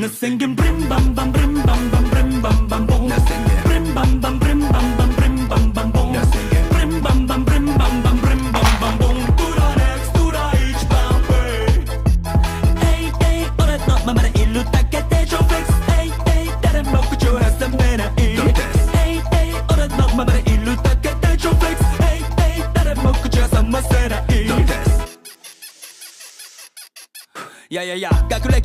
な宣言ブリンバンバンブリンバンバンブリンバンバンボンな宣言ブリンバンバンブリンバンバンブリンバンバンボンな宣言ブリンバンバンブリンバンバンブリンバンバンボン裏 NEXT 裏一番上俺のままでいるだけで超フレックス誰も口を挟めない俺のままでいるだけで超フレックス誰も口を挟ませないいやいやいや学歴